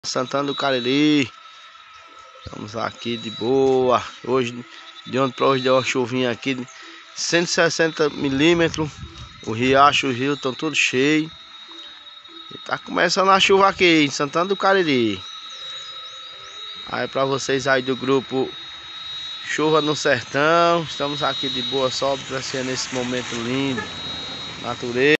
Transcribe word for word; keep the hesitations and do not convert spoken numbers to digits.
Santana do Cariri. Estamos aqui de boa. Hoje, de ontem para hoje, deu uma chuvinha aqui de cento e sessenta milímetros. O riacho, o rio estão tudo cheio. E tá começando a chuva aqui em Santana do Cariri. Aí para vocês aí do grupo Chuva no Sertão, estamos aqui de boa, só apreciando esse momento lindo, natureza.